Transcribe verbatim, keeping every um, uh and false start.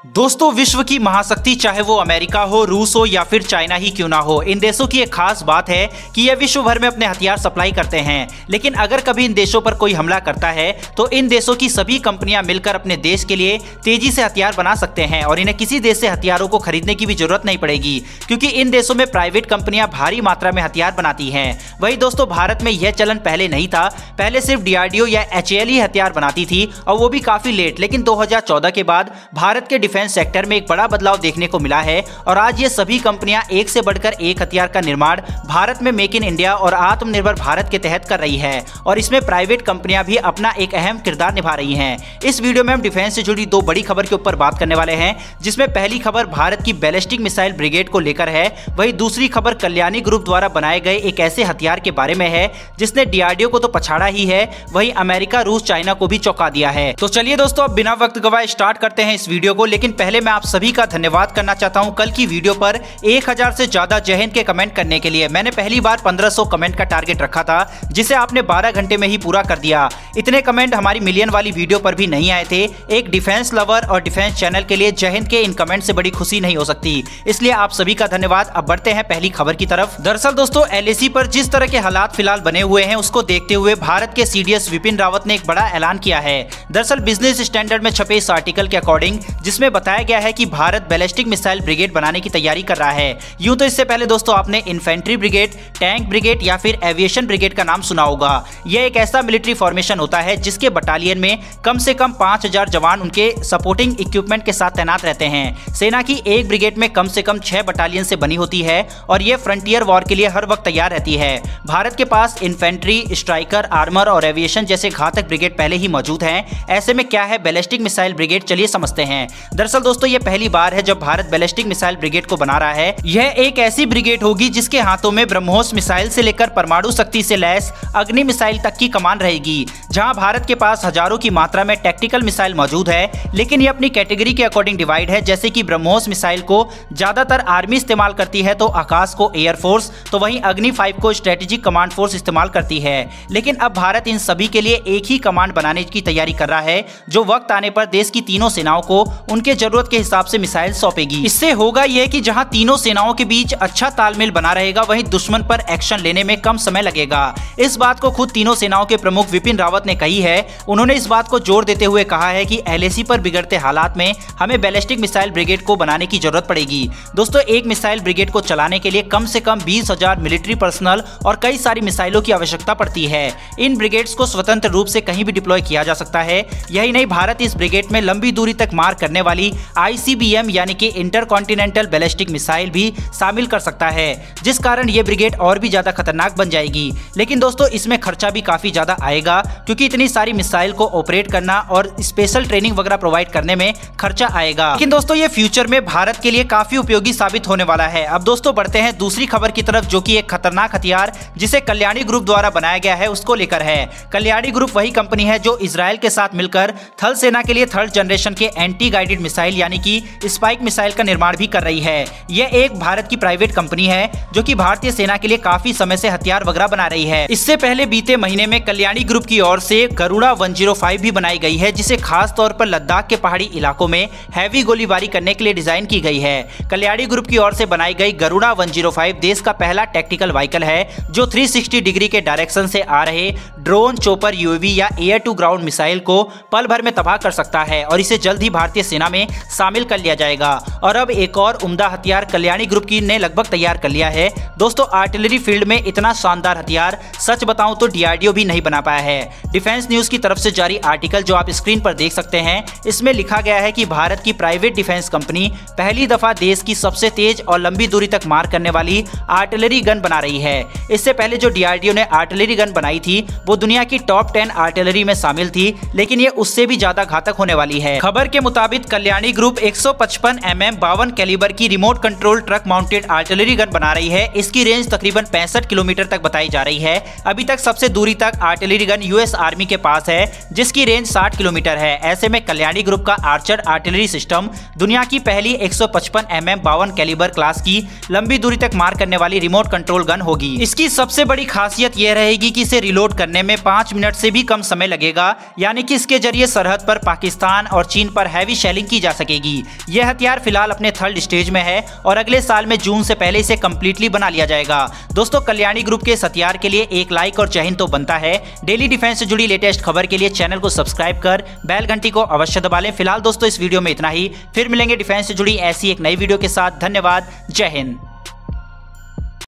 दोस्तों, विश्व की महाशक्ति चाहे वो अमेरिका हो, रूस हो या फिर चाइना ही क्यों ना हो, इन देशों की एक खास बात है कि ये विश्व भर में अपने हथियार सप्लाई करते हैं। लेकिन अगर कभी इन देशों पर कोई हमला करता है तो इन देशों की सभी कंपनियां मिलकर अपने देश के लिए तेजी से हथियार बना सकते हैं और इन्हें किसी देश से हथियारों को खरीदने की भी जरूरत नहीं पड़ेगी, क्योंकि इन देशों में प्राइवेट कंपनियां भारी मात्रा में हथियार बनाती हैं। वही दोस्तों, भारत में यह चलन पहले नहीं था। पहले सिर्फ डी आर डी ओ या एच ए एल ही हथियार बनाती थी और वो भी काफी लेट। लेकिन दो हजार चौदह के बाद भारत के डिफेंस सेक्टर में एक बड़ा बदलाव देखने को मिला है और आज ये सभी कंपनियां एक से बढ़कर एक हथियार का निर्माण भारत में मेक इन इंडिया और आत्मनिर्भर भारत के तहत कर रही है और इसमें प्राइवेट कंपनियां भी अपना एक अहम किरदार निभा रही हैं। इस वीडियो में हम डिफेंस से जुड़ी दो बड़ी खबर के ऊपर बात करने वाले हैं, जिसमें पहली खबर भारत की बैलिस्टिक मिसाइल ब्रिगेड को लेकर है। वही दूसरी खबर कल्याणी ग्रुप द्वारा बनाए गए एक ऐसे हथियार के बारे में है जिसने डी आर डी ओ को तो पछाड़ा ही है, वही अमेरिका, रूस, चाइना को भी चौंका दिया है। तो चलिए दोस्तों, अब बिना वक्त गवाए स्टार्ट करते हैं इस वीडियो को। लेकिन पहले मैं आप सभी का धन्यवाद करना चाहता हूं कल की वीडियो पर एक हज़ार से ज्यादा जय हिंद के कमेंट करने के लिए। मैंने पहली बार पंद्रह सौ कमेंट का टारगेट रखा था, जिसे आपने बारह घंटे में ही पूरा कर दिया। इतने कमेंट हमारी मिलियन वाली वीडियो पर भी नहीं आए थे। एक डिफेंस लवर और डिफेंस चैनल के लिए जय हिंद के इन कमेंट से बड़ी खुशी नहीं हो सकती, इसलिए आप सभी का धन्यवाद। अब बढ़ते हैं पहली खबर की तरफ। दरअसल दोस्तों, एल ए सी पर जिस तरह के हालात फिलहाल बने हुए हैं उसको देखते हुए भारत के C D S Vipin Rawat ने एक बड़ा ऐलान किया है। दरअसल बिजनेस स्टैंडर्ड में छपे इस आर्टिकल के अकॉर्डिंग, जिसमें बताया गया है कि भारत बैलिस्टिक मिसाइल ब्रिगेड बनाने की तैयारी कर रहा है। यूं तो इससे पहले दोस्तों आपने इन्फेंट्री ब्रिगेड, टैंक ब्रिगेड या फिर एविएशन ब्रिगेड का नाम सुना होगा। यह एक ऐसा मिलिट्री फॉर्मेशन होता है जिसके बटालियन में कम से कम पांच हज़ार जवान उनके सपोर्टिंग इक्विपमेंट के साथ तैनात रहते हैं। सेना की एक ब्रिगेड में कम से कम छह बटालियन से बनी होती है और यह फ्रंटियर वॉर के लिए हर वक्त तैयार रहती है। भारत के पास इन्फेंट्री, स्ट्राइकर, आर्मर और एविएशन जैसे घातक ब्रिगेड पहले ही मौजूद हैं। ऐसे में क्या है बैलिस्टिक मिसाइल ब्रिगेड, चलिए समझते हैं। दरअसल दोस्तों, यह पहली बार है जब भारत बैलिस्टिक मिसाइल ब्रिगेड को बना रहा है। यह एक ऐसी ब्रिगेड होगी जिसके हाथों में ब्रह्मोस मिसाइल से लेकर परमाणु शक्ति से लैस अग्नि मिसाइल तक की कमान रहेगी। जहां भारत के पास हजारों की मात्रा में टैक्टिकल मिसाइल मौजूद है, लेकिन ये अपनी कैटेगरी के अकॉर्डिंग डिवाइड है। जैसे कि ब्रह्मोस मिसाइल को ज्यादातर आर्मी इस्तेमाल करती है, तो आकाश को एयरफोर्स, तो वहीं अग्नि फाइव को स्ट्रेटेजिक कमांड फोर्स इस्तेमाल करती है। लेकिन अब भारत इन सभी के लिए एक ही कमांड बनाने की तैयारी कर रहा है, जो वक्त आने पर देश की तीनों सेनाओं को उनके जरूरत के हिसाब से मिसाइल सौंपेगी। इससे होगा यह कि जहां तीनों सेनाओं के बीच अच्छा तालमेल बना रहेगा, वहीं दुश्मन पर एक्शन लेने में कम समय लगेगा। इस बात को खुद तीनों सेनाओं के प्रमुख विपिन रावत ने कही है। उन्होंने इस बात को जोर देते हुए कहा है कि एल ए सी पर बिगड़ते हालात में हमें बैलिस्टिक मिसाइल ब्रिगेड को बनाने की जरूरत पड़ेगी। दोस्तों, एक मिसाइल ब्रिगेड को चलाने के लिए कम से कम बीस हजार मिलिट्री पर्सनल और कई सारी मिसाइलों की आवश्यकता पड़ती है। इन ब्रिगेड्स को स्वतंत्र रूप से कहीं भी डिप्लॉय किया जा सकता है। यही नहीं, भारत इस ब्रिगेड में लंबी दूरी तक मार करने वाली आई सी बी एम यानी कि इंटरकॉन्टिनेंटल बैलिस्टिक मिसाइल भी शामिल कर सकता है, जिस कारण यह ब्रिगेड और भी ज्यादा खतरनाक बन जाएगी। लेकिन दोस्तों, इसमें खर्चा भी काफी ज्यादा आएगा, क्योंकि इतनी सारी मिसाइल को ऑपरेट करना और स्पेशल ट्रेनिंग वगैरह प्रोवाइड करने में खर्चा आएगा। लेकिन दोस्तों, ये फ्यूचर में भारत के लिए काफी उपयोगी साबित होने वाला है। अब दोस्तों बढ़ते हैं दूसरी खबर की तरफ, जो कि एक खतरनाक हथियार जिसे कल्याणी ग्रुप द्वारा बनाया गया है उसको लेकर है। कल्याणी ग्रुप वही कंपनी है जो इजराइल के साथ मिलकर थल सेना के लिए थर्ड जनरेशन के एंटी गाइडेड मिसाइल यानी कि स्पाइक मिसाइल का निर्माण भी कर रही है। यह एक भारत की प्राइवेट कंपनी है जो कि भारतीय सेना के लिए काफी समय से हथियार वगैरह बना रही है। इससे पहले बीते महीने में कल्याणी ग्रुप की ओर से गरुड़ा एक सौ पाँच भी बनाई गई है, जिसे खास तौर पर लद्दाख के पहाड़ी इलाकों में हैवी गोलीबारी करने के लिए डिजाइन की गई है। कल्याणी ग्रुप की ओर से बनाई गई गरुड़ा एक सौ पाँच देश का पहला टैक्टिकल व्हीकल है जो तीन सौ साठ डिग्री के डायरेक्शन से आ रहे drone, chopper, U A V या एयर टू ग्राउंड मिसाइल को पल भर में तबाह कर सकता है और इसे जल्द ही भारतीय सेना में शामिल कर लिया जाएगा। और अब एक और उम्दा हथियार कल्याणी ग्रुप की ने लगभग तैयार कर लिया है। दोस्तों, आर्टिलरी फील्ड में इतना शानदार हथियार सच बताऊं तो डी आर डी ओ भी नहीं बना पाया है। डिफेंस न्यूज की तरफ से जारी आर्टिकल जो आप स्क्रीन पर देख सकते हैं, इसमें लिखा गया है कि भारत की प्राइवेट डिफेंस कंपनी पहली दफा देश की सबसे तेज और लंबी दूरी तक मार करने वाली आर्टिलरी गन बना रही है। इससे पहले जो डी आर डी ओ ने आर्टिलरी गन बनाई थी वो दुनिया की टॉप टेन आर्टिलरी में शामिल थी, लेकिन ये उससे भी ज्यादा घातक होने वाली है। खबर के मुताबिक कल्याणी ग्रुप एक सौ पचपन एम एम एम बावन कैलिबर की remote control truck mounted artillery gun बना रही है। इसकी रेंज तकरीबन पैंसठ किलोमीटर तक बताई जा रही है। अभी तक सबसे दूरी तक आर्टिलरी गन यूएस आर्मी के पास है, जिसकी रेंज साठ किलोमीटर है। ऐसे में कल्याणी ग्रुप का आर्चर आर्टिलरी सिस्टम दुनिया की पहली एक सौ पचपन एम एम बावन कैलिबर क्लास की लंबी दूरी तक मार करने वाली रिमोट कंट्रोल गन होगी। इसकी सबसे बड़ी खासियत यह रहेगी कि इसे रिलोड करने में पाँच मिनट से भी कम समय लगेगा, यानी कि इसके जरिए सरहद पर पाकिस्तान और चीन पर हैवी शेलिंग की जा सकेगी। यह हथियार फिलहाल अपने थर्ड स्टेज में है और अगले साल में जून से पहले इसे कंप्लीटली बना लिया जाएगा। दोस्तों, कल्याणी ग्रुप के इस हथियार के लिए एक लाइक और जय हिंद तो बनता है। डेली डिफेंस से जुड़ी लेटेस्ट खबर के लिए चैनल को सब्सक्राइब कर बेल घंटी को अवश्य दबा लें। फिलहाल दोस्तों इस वीडियो में इतना ही, फिर मिलेंगे डिफेंस से जुड़ी ऐसी एक नई वीडियो के साथ। धन्यवाद, जय हिंद।